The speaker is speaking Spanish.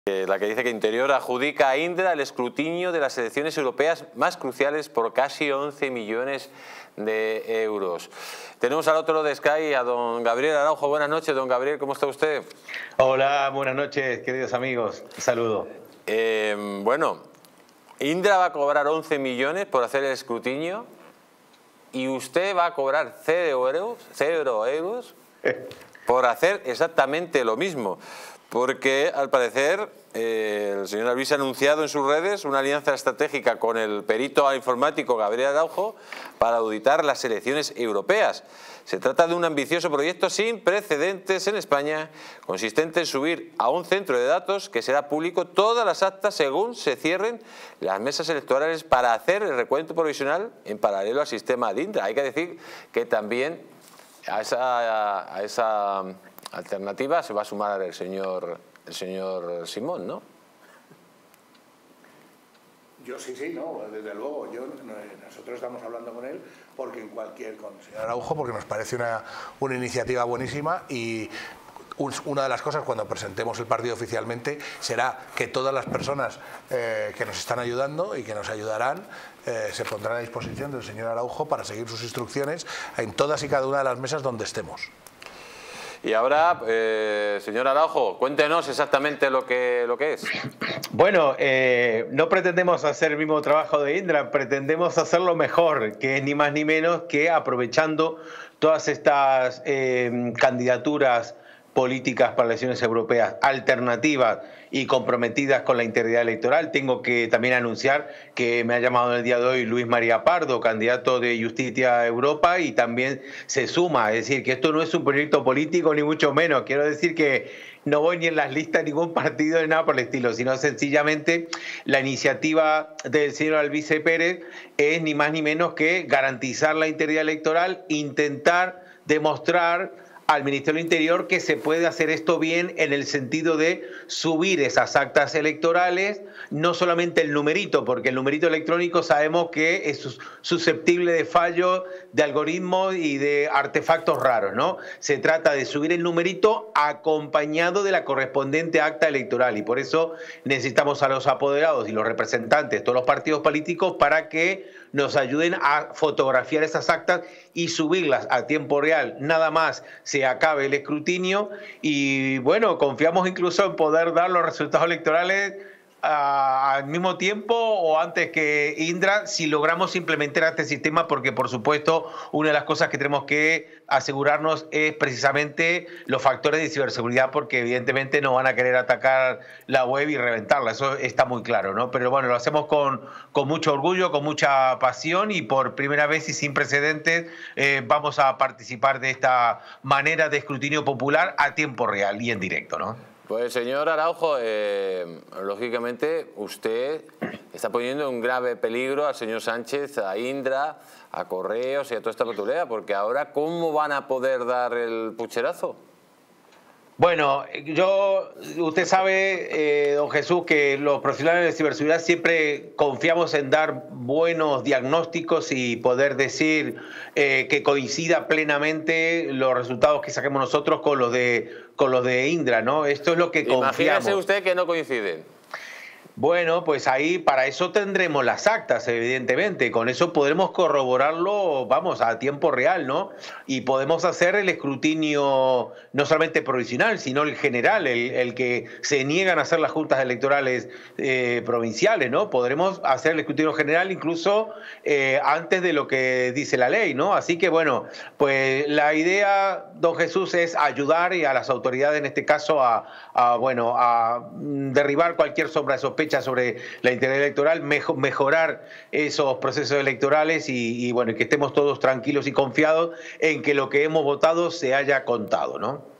La que dice que Interior adjudica a Indra el escrutinio de las elecciones europeas más cruciales por casi 11 millones de euros. Tenemos al otro de Sky a don Gabriel Araujo. Buenas noches, don Gabriel, ¿cómo está usted? Hola, buenas noches, queridos amigos. Un saludo. Bueno, Indra va a cobrar 11 millones por hacer el escrutinio y usted va a cobrar 0 euros por hacer exactamente lo mismo. Porque, al parecer, el señor Albiz ha anunciado en sus redes una alianza estratégica con el perito informático Gabriel Araujo para auditar las elecciones europeas. Se trata de un ambicioso proyecto sin precedentes en España, consistente en subir a un centro de datos que será público todas las actas según se cierren las mesas electorales para hacer el recuento provisional en paralelo al sistema de Indra. Hay que decir que también a esa alternativa se va a sumar el señor Simón, ¿no? Yo sí, no, desde luego. Nosotros estamos hablando con él porque con el señor Araujo, porque nos parece una iniciativa buenísima, y una de las cosas cuando presentemos el partido oficialmente será que todas las personas que nos están ayudando y que nos ayudarán se pondrán a disposición del señor Araujo para seguir sus instrucciones en todas y cada una de las mesas donde estemos. Y ahora, señor Araujo, cuéntenos exactamente lo que es. Bueno, no pretendemos hacer el mismo trabajo de Indra, pretendemos hacerlo mejor, que es ni más ni menos que aprovechando todas estas candidaturas políticas para las elecciones europeas alternativas y comprometidas con la integridad electoral. Tengo que también anunciar que me ha llamado en el día de hoy Luis María Pardo, candidato de Justicia Europa, y también se suma. Es decir, que esto no es un proyecto político ni mucho menos. Quiero decir que no voy ni en las listas de ningún partido ni nada por el estilo, sino sencillamente la iniciativa del señor Albiz Pérez es ni más ni menos que garantizar la integridad electoral, intentar demostrar al Ministerio del Interior que se puede hacer esto bien en el sentido de subir esas actas electorales, no solamente el numerito, porque el numerito electrónico sabemos que es susceptible de fallo de algoritmos y de artefactos raros, ¿no? Se trata de subir el numerito acompañado de la correspondiente acta electoral, y por eso necesitamos a los apoderados y los representantes de todos los partidos políticos para que nos ayuden a fotografiar esas actas y subirlas a tiempo real, nada más se acabe el escrutinio. Y bueno, confiamos incluso en poder dar los resultados electorales al mismo tiempo o antes que Indra, si logramos implementar este sistema, porque por supuesto una de las cosas que tenemos que asegurarnos es precisamente los factores de ciberseguridad, porque evidentemente no van a querer atacar la web y reventarla, eso está muy claro, ¿no? Pero bueno, lo hacemos con mucho orgullo, con mucha pasión, y por primera vez y sin precedentes vamos a participar de esta manera de escrutinio popular a tiempo real y en directo, ¿no? Pues señor Araujo, lógicamente usted está poniendo en grave peligro al señor Sánchez, a Indra, a Correos y a toda esta patulea, porque ahora ¿cómo van a poder dar el pucherazo? Bueno, usted sabe, don Jesús, que los profesionales de ciberseguridad siempre confiamos en dar buenos diagnósticos y poder decir que coincida plenamente los resultados que saquemos nosotros con los de Indra, ¿no? Esto es lo que confiamos. Imagínese usted que no coinciden. Bueno, pues ahí para eso tendremos las actas, evidentemente. Con eso podremos corroborarlo, vamos, a tiempo real, ¿no? Y podemos hacer el escrutinio no solamente provisional, sino el general, el que se niegan a hacer las juntas electorales provinciales, ¿no? Podremos hacer el escrutinio general incluso antes de lo que dice la ley, ¿no? Así que, bueno, pues la idea, don Jesús, es ayudar y a las autoridades, en este caso, a derribar cualquier sombra de sospecha sobre la integridad electoral, mejorar esos procesos electorales y bueno, que estemos todos tranquilos y confiados en que lo que hemos votado se haya contado, ¿no?